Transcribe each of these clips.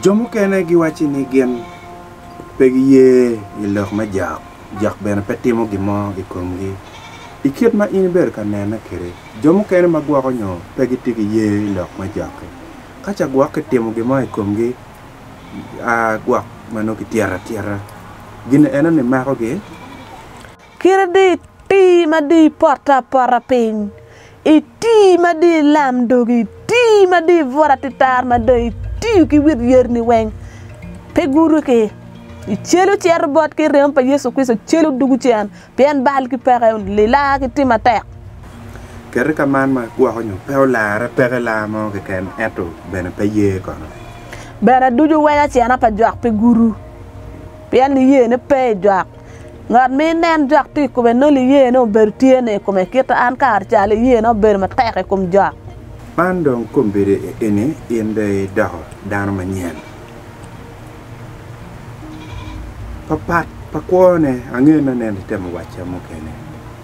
Jomo kene gi wachi ni gin pegi ye ilok ma jak bena petimo gimo gi kumgi ikiet ma in ber ka nena kere jomo kene ma gwako nyo pegi tigi ye ilok ma jak kacha gwak timo gimo e kumgi gwak mano ki tiara gin ena ni mako gi kire di ti ma di porta pin ti ma di lam dogi ti ma di vora titar ma do ti ki wir yer ni weng peguru ke chelo cher bot ke rem pa Yesu Kristo chelo dugu chen pen bal ki pere le la ki ti matek kere ka man ma gwako nyo pe lara pere la mo ke ken eto bena pe ye kono bena duju waya chena pa jak peguru pen ye ne pe jak ngat mi nen jak ti ko be no li ye no ber tiene ko me kita an kar chale ye no ber matek kum jak Pandong kumbiri ini inde daho dano manyen. Papat pakuone angena nende temo wacha mokene.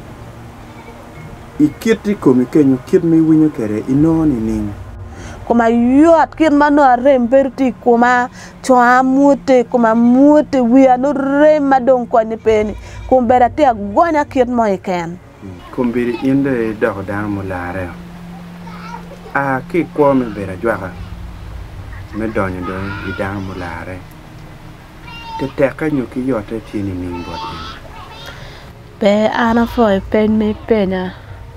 Ikiti komi kenyo kit mi winyo kere inoni ning. Kuma yot kit mano remberti kuma choa mute wia no rem madong ko ni peni kumbera te gonya kit mo iken. Kumbiri inde daho dano mulare. Ki kwa me bera jwaka me donyo do idang mulare te teka nyuki yote chini mingboti pe ana foi pen me penya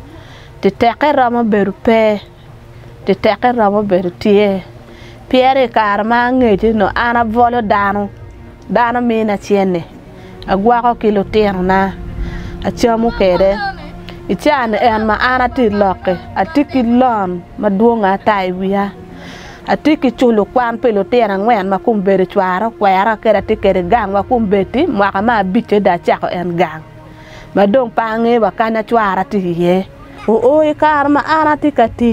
te teka rama beru pe te teka rama beru tie piere karma ngeji no ana volo dano mina chienne agwa ko kilo tierno na achamu kere Ichan en ma ana ti loke atiki lon maduonga tai wiya atiki chulo kwan pelo tena ngwen ma kumbere chwara kwera kera tikere gang wa kumbeti mwaka ma biche da chako en gang madong pange wa kanya chwara ti ye o ikar ma ana tikatit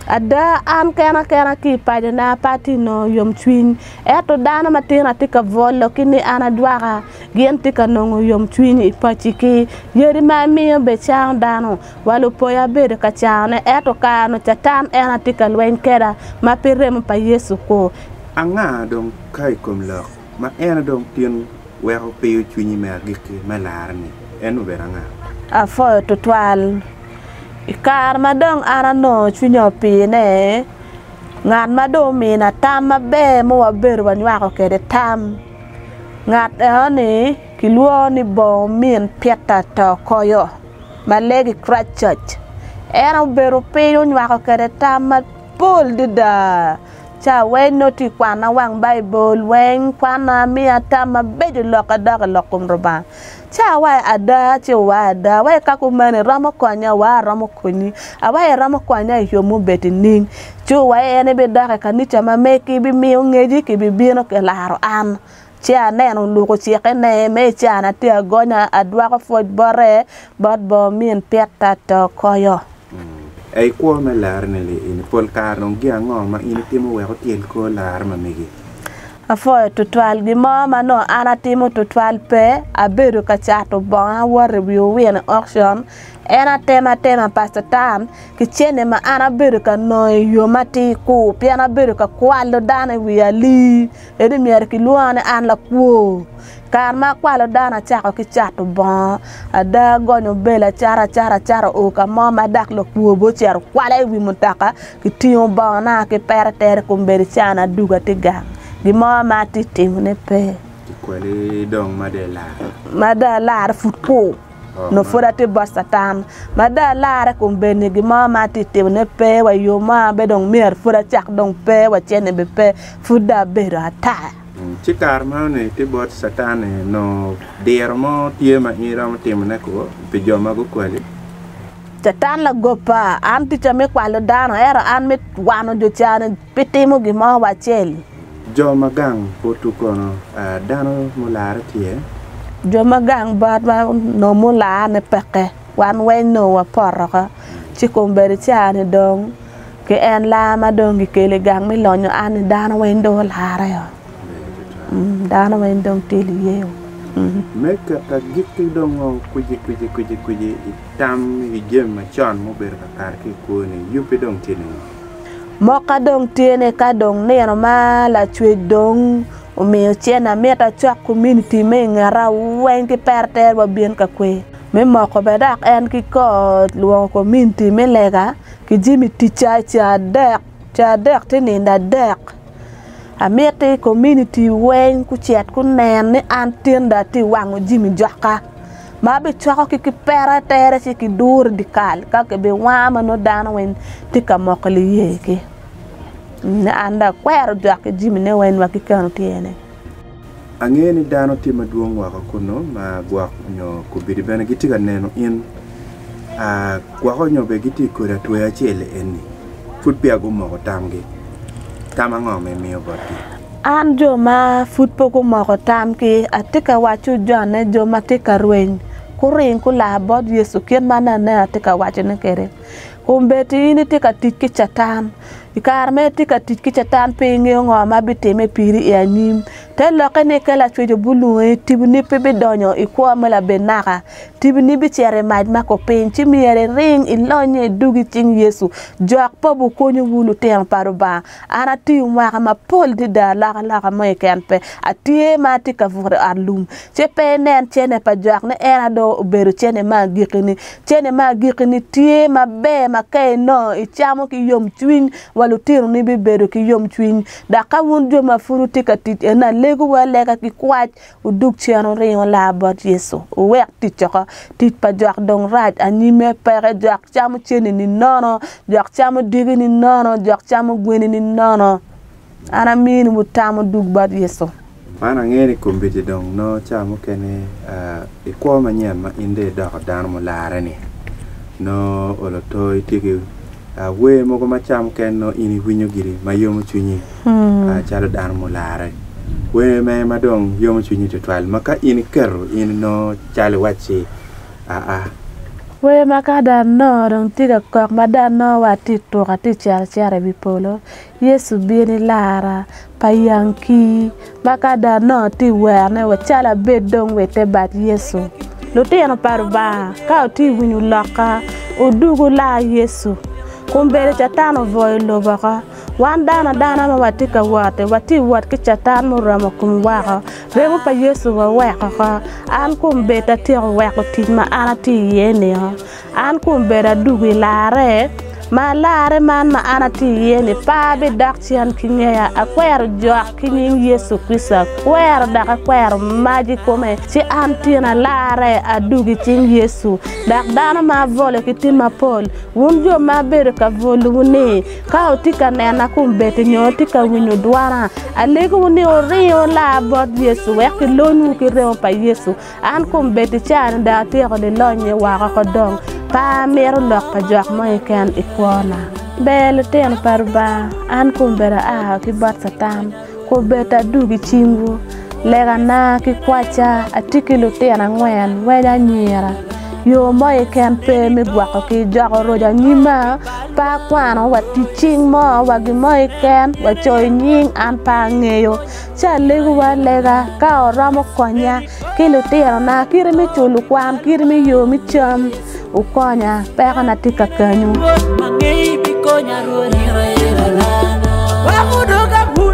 ada an kena ki pajana pati no yom twin eto dana matina tika volo kini ana dwara gien tika nongo yom twin ipachiki yeri ma miyo be chang dano walu poya bede ka chane eto kano chatan ena tika lwen keda ma pirem pa Yesu ko anga dong kai kom lok ma ena dong tien wero piyo chwinyi mer giki malarni enu beranga afo totwal ikar madong ana no chunyo pine ngat mado mina tam mabe mo waber wanwa ko kede tam ngat ani kiluo ni bo min pieta to koyo malegi Christchurch era beru peyo nywa ko kede tam ma pol dida cha wen noti kwana wang Bible wen kwana mi atam mabe de lokada lokum roba cha wa ada che wa ada wa ka ku mane ramo kwanya wa ramo kuni awa ramo kwanya yo mo betining chu wa ene be da ka ni chama meki bi mi ngeji ki bi bino ke laro an cha ne no lu ko chi ke ne me cha na te gonya adwa ko fo bore bot bo min peta to koyo ai kwa me lar ne le in pol karong gi ango ma in timo we ko tien ko lar ma megi afo tutwal gi mama no ana timo tutwal pe aberu ka chato bon war wi win auction ena tema pastor tam ki chene ma ana beru ka no yo mati ku piana beru ka kwalo dana wi ali edi mer ki luane an la ku kar ma kwalo dana chako ki chato bon ada gonyo bela chara o ka mama dak lo ku bo cher kwale wi mutaka ki tiyo bon na ki perter ku mberi chana duga tiga di mama titim ne pe kwale dong mada lar futko no fora te bastatan mada lar ko benne gi mama titim ne pe wa yo ma be dong mer fora chak dong pe wa chene be pe fuda berata chikar ma ne te bot satane no dermo tie ma ira tim ne ko pe joma go kwale Tatan la gopa anti chame kwalo dano era an mit wano jo chane pitimo gi ma wa cheli Joma gang potu kono dano mulare tie Joma gang bat ma no mula ne peke wan wen no wa poraka chikomberi chane dong ke en la ma dong gi kele gang mi lonyo an dano wen do lara yo dano wen dong tili yeo meka ka gikti dong kuji tam gi jem ma chan mo ber ka kar ki ko ni yupi dong tini moka dong tiene ka dong neno ma la chwe dong omiyo chena meta chak community me ngara wen ki perter ba bien ka kwe me moko bedak en ki ko luo community me lega ki jimi ti cha dek tini nda dek amete community wen ku chet ku nen ni antinda ti wango jimi jaka ma be chako ki pera tere si ki dur dikal ka ke be wama no dana wen ti ka mokli yeke ne anda kwero jak jimi ne wen wa ki kanu tiene angeni dano ti maduong waka kuno ma gwak nyo ku bidi bene giti ka neno in gwako nyo be giti kura tuwe achele eni fut pia gumoko tamgi tama ngome miyo boti an jo ma fut po gumoko tamgi atika wachu jone jo ma tika rweny kuring kula bod Yesu kien mana ne atika wachu ne kere kumbeti ini tika tiki chatan ikarme tika tiki chatan pingi ngoma biteme piri ya nyim te loke ne kala chwejo bulu tibni pebe donyo ikwa mala benaka tibni bi chere maj mako penchi miere ring ilonye dugi ching Yesu jok pobu konyo wulu teng paruba ana ti umwaka ma pol di da laka moy kenpe atie mati ka vure arlum chepe nen chene pa jok ne era do beru chene ma gikini tie ma be ma kay no ichamo ki yom chwin walu tiru ni bi beru ki yom chwin da ka wun jo ma furu tika tit ena legu wa lega ki kwaj uduk cheno ring la bot Yesu wek tit choko tit pa jok dong raj anime pere jok chamo chene ni nono jok chamo digi ni nono jok chamo gweni ni nono ana min mutamu duk bot Yesu mana ngeni kumbiti dong no chamo kene ikwa manyen ma inde doko dano mo lare ni no oloto itiki we moko macham ken no ini winyo giri ma yomo chunyi chalo dano mo lare we me madong yomo chunyi to twal maka ini kero ini no chalo wachi we maka dan no dong tiga kok madan no wati to kati chare bipolo Yesu bini lara payanki maka dan no ti werne wachala bedong wete bat Yesu luteno parba ka ti winyu laka udugu la Yesu kumbele chatano voy lobaka wan dana ma watika wati wat ki chatan mo rama kum waka remo pa Yesu wa waka an kumbeta ti waka ti ma anati yene an kumbera dugu lare ma lare man ma anati yene pa be dakchian kinya akwer jok kinin Yesu Krista kwer daka kwer maji kome ci antina lare adugi cin Yesu dak dana ma vole kitin ma pol wunjo ma bere ka volu wuni ka otika nena kumbete nyotika winyu dwara alego wuni orio la bot Yesu wek lonu ki reo pa Yesu an kumbete chan da tiro de lonye waka ko dong pa meru lok pa jok mo iken ikwana bel ten parba an kumbera ki bat satan ko beta dugi chingu lega na ki kwacha atikilu ten angwen weda nyira yo mo iken pe mi gwako ki jok roja nyima pa kwano wati ching mo wagi mo iken wachoy nying an pa ngeyo cha legu wa lega ka oramo konya kilu ten na kirimi chulu kwan kirimi yo mi cham ukonya peka na tika kanyu mangi bikonya ruoni rayela wakudoka